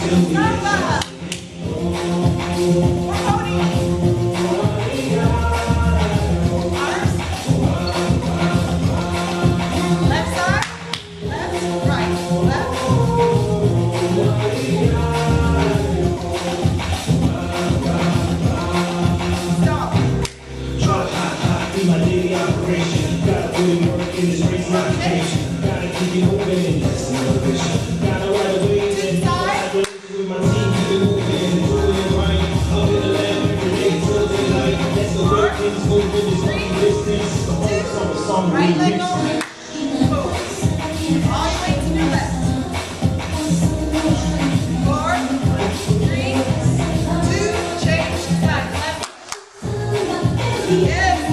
Samba. More pony. Arms. Left side. Left, right. Left. Stop. Do my daily operation. Gotta put in work in this race modification. Gotta keep it moving. That's another vision. Gotta ride away and collaborate with my team. Keep it moving. Doing it right. Up in the lab every day till daylight. That's the way things move in this long distance. The whole summer Right leg only. Move. All your weight to your left. 4, 3, 2, change side. Left. Yes.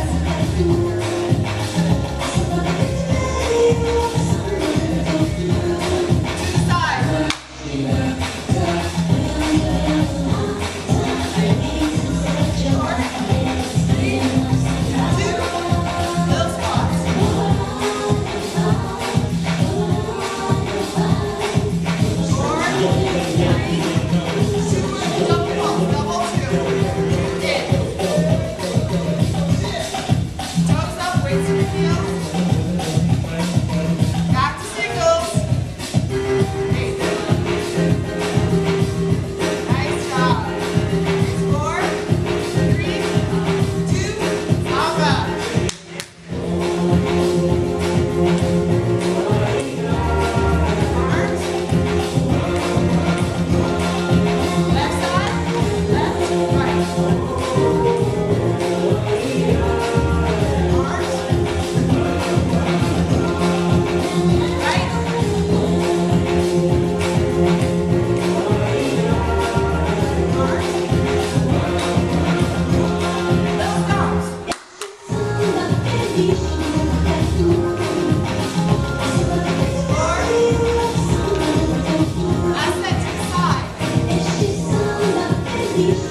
Peace.